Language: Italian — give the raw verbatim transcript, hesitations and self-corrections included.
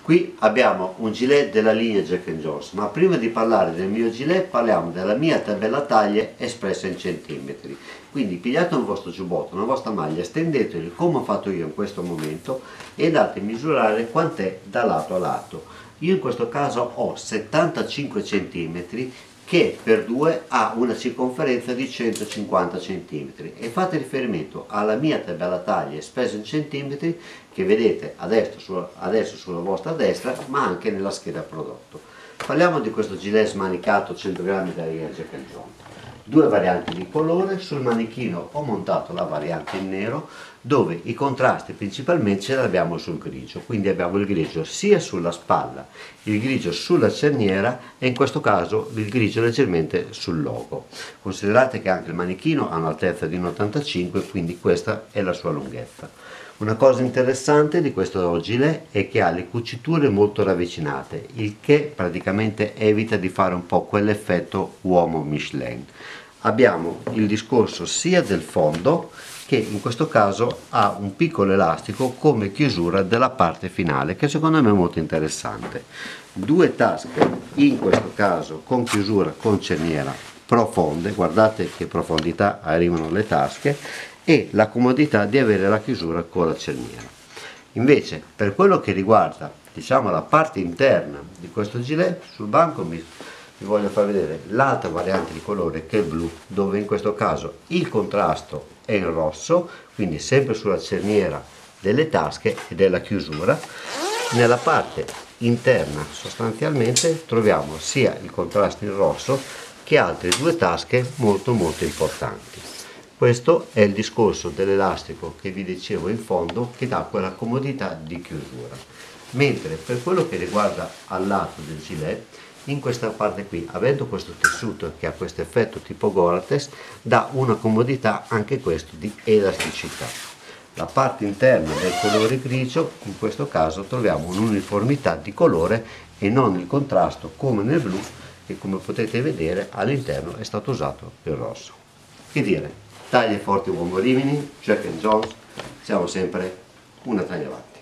Qui abbiamo un gilet della linea Jack and Jones, ma prima di parlare del mio gilet parliamo della mia tabella taglie espressa in centimetri. Quindi pigliate un vostro giubbotto, una vostra maglia, stendeteli come ho fatto io in questo momento e andate a misurare quant'è da lato a lato. Io in questo caso ho settantacinque centimetri che per due ha una circonferenza di centocinquanta centimetri e fate riferimento alla mia tabella taglie espressa in centimetri che vedete adesso sulla, adesso sulla vostra destra, ma anche nella scheda prodotto. Parliamo di questo gilet smanicato cento grammi da Jack and Jones. Due varianti di colore. Sul manichino ho montato la variante in nero, dove i contrasti principalmente ce li abbiamo sul grigio, quindi abbiamo il grigio sia sulla spalla, il grigio sulla cerniera e in questo caso il grigio leggermente sul logo. Considerate che anche il manichino ha un'altezza di uno virgola ottantacinque, quindi questa è la sua lunghezza. Una cosa interessante di questo gilet è che ha le cuciture molto ravvicinate, il che praticamente evita di fare un po' quell'effetto uomo Michelin. Abbiamo il discorso sia del fondo, che in questo caso ha un piccolo elastico come chiusura della parte finale, che secondo me è molto interessante. Due tasche, in questo caso con chiusura con cerniera profonde, guardate che profondità arrivano le tasche, e la comodità di avere la chiusura con la cerniera. Invece per quello che riguarda, diciamo, la parte interna di questo gilet, sul banco mi, vi voglio far vedere l'altra variante di colore, che è il blu, dove in questo caso il contrasto è in rosso, quindi sempre sulla cerniera delle tasche e della chiusura. Nella parte interna sostanzialmente troviamo sia il contrasto in rosso che altre due tasche molto molto importanti. Questo è il discorso dell'elastico che vi dicevo in fondo, che dà quella comodità di chiusura. Mentre per quello che riguarda al lato del gilet, in questa parte qui, avendo questo tessuto che ha questo effetto tipo Gore-Tex, dà una comodità anche questo di elasticità. La parte interna del colore grigio, in questo caso troviamo un'uniformità di colore e non il contrasto come nel blu, che come potete vedere all'interno è stato usato il rosso. Che dire? Taglie forti uomo Rimini, Jack and Jones, siamo sempre una taglia avanti.